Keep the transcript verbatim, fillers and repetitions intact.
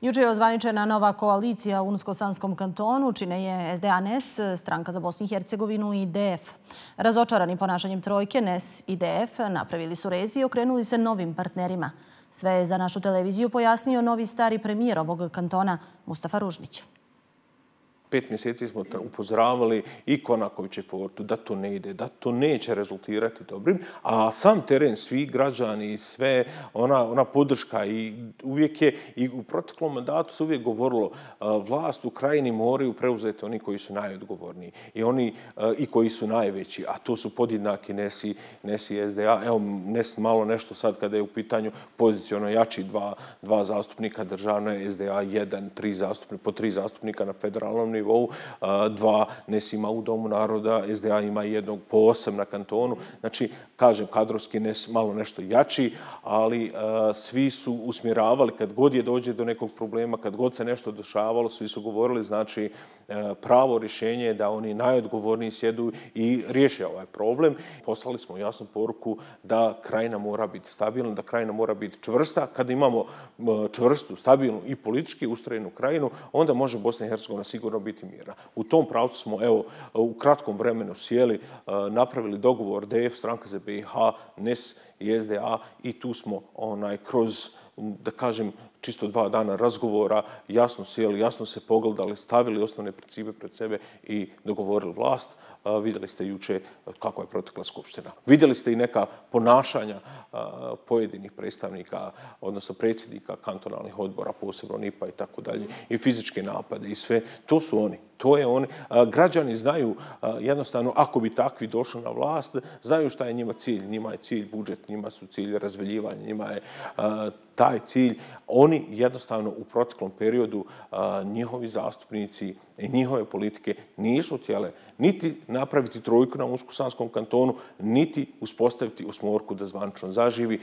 Juče je ozvaničena nova koalicija u Unsko-Sanskom kantonu, čine je S D A N E S, Stranka za Bosnu i Hercegovinu i D F. Razočarani ponašanjem trojke, N E S i D F napravili su rez i okrenuli se novim partnerima. Sve je za našu televiziju pojasnio novi stari premijer ovog kantona, Mustafa Ružnić. Pet mjeseci smo upozoravali i Konaković i Fortu da to ne ide, da to neće rezultirati dobrim, a sam teren, svi građani i sve, ona, ona podrška i uvijek je, i u proteklom mandatu se uvijek govorilo, vlast u krajini moraju preuzeti oni koji su najodgovorniji i oni i koji su najveći, a to su podjednaki N E S i, N E S i S D A. Evo, N E S malo nešto sad kada je u pitanju poziciono jači dva, dva zastupnika državne, S D A jedan, tri zastupnika, po tri zastupnika na federalnom nivou. Dva N E S ima u Domu naroda, S D A ima jednog po osam na kantonu. Znači, kažem, kadrovski N E S malo nešto jači, ali svi su usmjeravali, kad god je dođe do nekog problema, kad god se nešto dešavalo, svi su govorili, znači, pravo rješenje je da oni najodgovorniji sjedu i riješe ovaj problem. Poslali smo jasnu poruku da krajina mora biti stabilna, da krajina mora biti čvrsta. Kad imamo čvrstu, stabilnu i politički ustrojenu krajinu, onda može Bosna i Hercegovina sigurno biti mirna. U tom pravcu smo, evo, u kratkom vremenu sjeli, napravili dogovor D F, Stranka za B i H, N E S i S D A i tu smo onaj, kroz, da kažem, čisto dva dana razgovora, jasno sjeli, jasno se pogledali, stavili osnovne principe pred sebe i dogovorili vlast. Vidjeli ste juče kako je protekla skupština. Vidjeli ste i neka ponašanja pojedinih predstavnika, odnosno predsjednika kantonalnih odbora, posebno N I P A i tako dalje, i fizičke napade i sve. To su oni. To je oni. Građani znaju jednostavno, ako bi takvi došli na vlast, znaju šta je njima cilj. Njima je cilj budžet, njima su cilj razveljivanje, njima je taj cilj. Oni jednostavno u proteklom periodu, njihovi zastupnici i njihove politike nisu htjele niti napraviti trojku na Unsko-Sanskom kantonu, niti uspostaviti osmorku da zvanično zaživi.